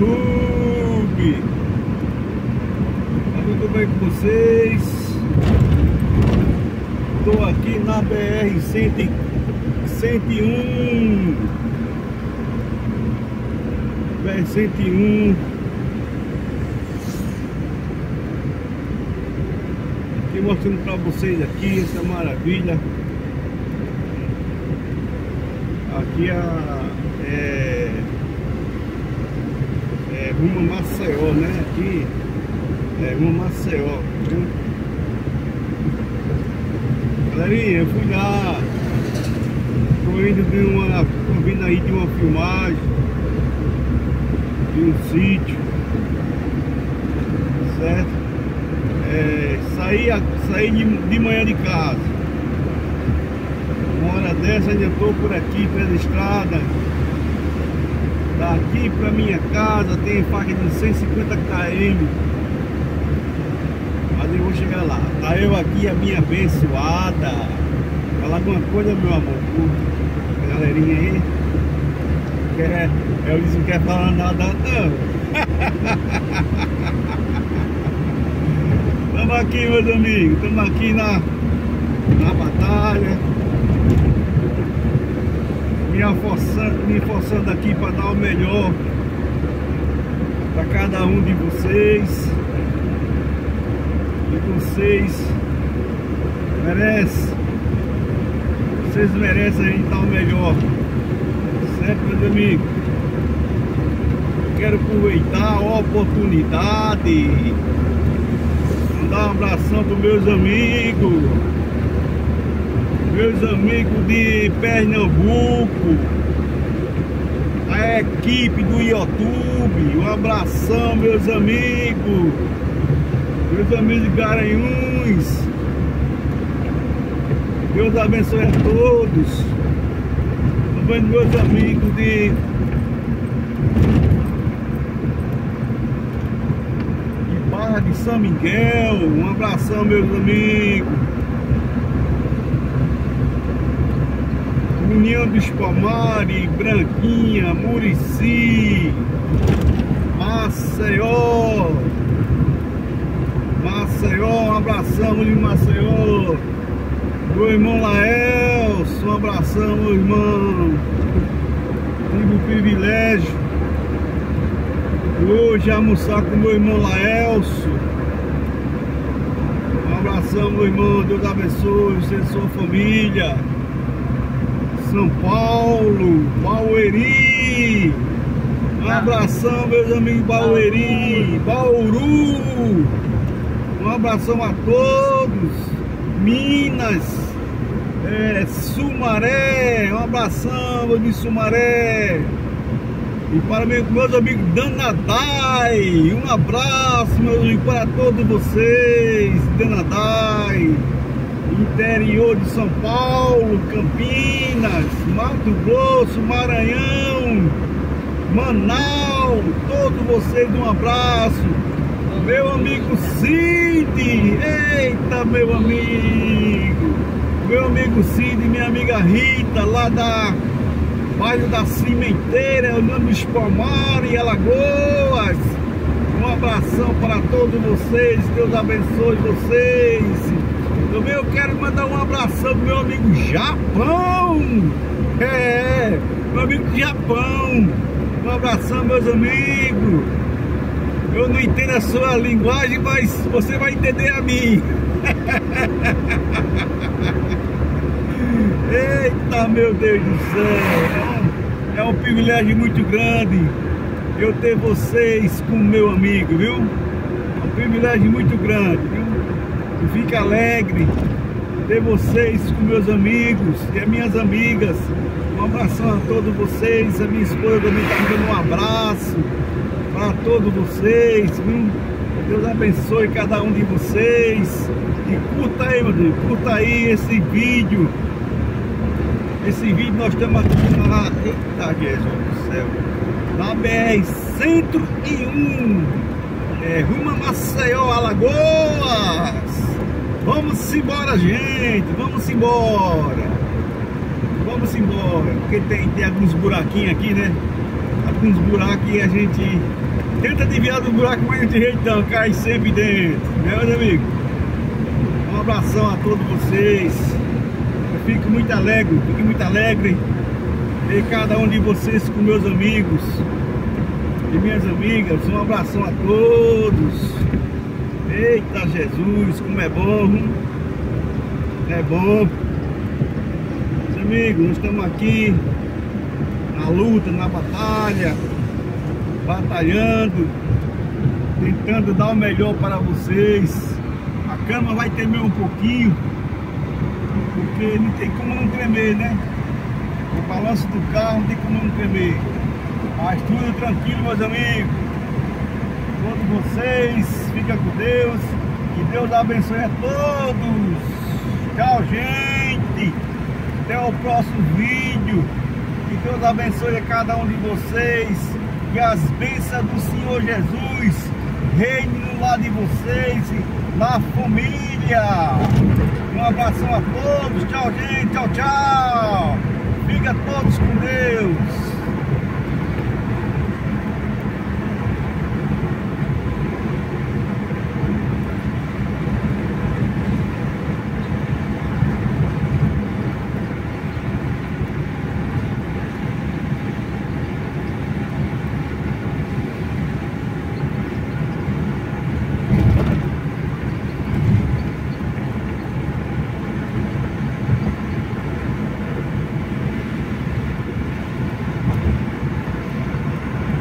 YouTube. Tá tudo bem com vocês? Estou aqui na BR-101. BR-101. Aqui mostrando para vocês aqui essa maravilha. Aqui é rumo a Maceió, né? Aqui é rumo a Maceió, viu? Galerinha, eu fui lá, tô vindo aí de uma filmagem de um sítio, certo? Saí de manhã de casa. Uma hora dessa ainda tô por aqui pela estrada. Daqui pra minha casa tem faixa de 150 km. Mas eu vou chegar lá. Tá eu aqui, a minha abençoada. Falar alguma coisa, meu amor? Galerinha aí. Eles não querem falar nada, não. Estamos aqui, meus amigos. Estamos aqui na batalha. Me forçando aqui para dar o melhor para cada um de vocês. E vocês merecem. Vocês merecem a gente dar o melhor. Certo, meus amigos? Quero aproveitar a oportunidade. Mandar um abração para meus amigos. Meus amigos de Pernambuco, a equipe do YouTube, um abração, meus amigos de Garanhuns. Deus abençoe a todos. Também meus amigos de Barra de São Miguel, um abração, meus amigos. União dos Palmares, Branquinha, Murici, Maceió, um abração de Maceió. Meu irmão Laelso, um abração, meu irmão. Tive o privilégio de hoje almoçar com meu irmão Laelso. Um abração, meu irmão, Deus abençoe você e sua família. São Paulo, Barueri, um abração, meus amigos Barueri, Bauru, um abração a todos. Minas, Sumaré, um abração de Sumaré. E para meus amigos Danadai, um abraço, meus amigos, para todos vocês, Danadai. Interior de São Paulo, Campinas, Mato Grosso, Maranhão, Manaus, todos vocês, um abraço. Meu amigo Cid, eita, meu amigo Cid, minha amiga Rita, lá da bairro da Cimenteira, o nome dos Palmares, Alagoas. Um abração para todos vocês, Deus abençoe vocês. Também eu quero mandar um abração pro meu amigo Japão. Meu amigo Japão. Um abração, meus amigos. Eu não entendo a sua linguagem, mas você vai entender a minha. Eita, meu Deus do céu. É um privilégio muito grande eu ter vocês como meu amigo, viu? É um privilégio muito grande, viu? Eu fico alegre ter vocês com meus amigos e as minhas amigas. Um abração a todos vocês. A minha esposa também está me dando um abraço para todos vocês, viu? Deus abençoe cada um de vocês. E curta aí, meu Deus, curta aí esse vídeo. Esse vídeo nós estamos aqui na... Eita, Jesus do céu! Na BR-101, rumo a Maceió, Alagoas. Vamos embora, gente, vamos embora. Vamos embora, porque tem alguns buraquinhos aqui, né? alguns buracos e a gente tenta desviar do buraco, mas não tem jeito não, cai sempre dentro, né, meus amigos? Um abração a todos vocês. Eu fico muito alegre ver cada um de vocês com meus amigos e minhas amigas. Um abração a todos. Eita Jesus, como é bom! É bom. Meus amigos, nós estamos aqui na luta, na batalha, batalhando, tentando dar o melhor para vocês. A cama vai tremer um pouquinho, porque não tem como não tremer, né? O balanço do carro não tem como não tremer. Mas tudo tranquilo, meus amigos. Todos vocês, fica com Deus. Que Deus abençoe a todos. Tchau, gente. Até o próximo vídeo. Que Deus abençoe a cada um de vocês. Que as bênçãos do Senhor Jesus reine no lado de vocês, na família. Um abração a todos. Tchau, gente. Tchau, tchau. Fica todos com Deus.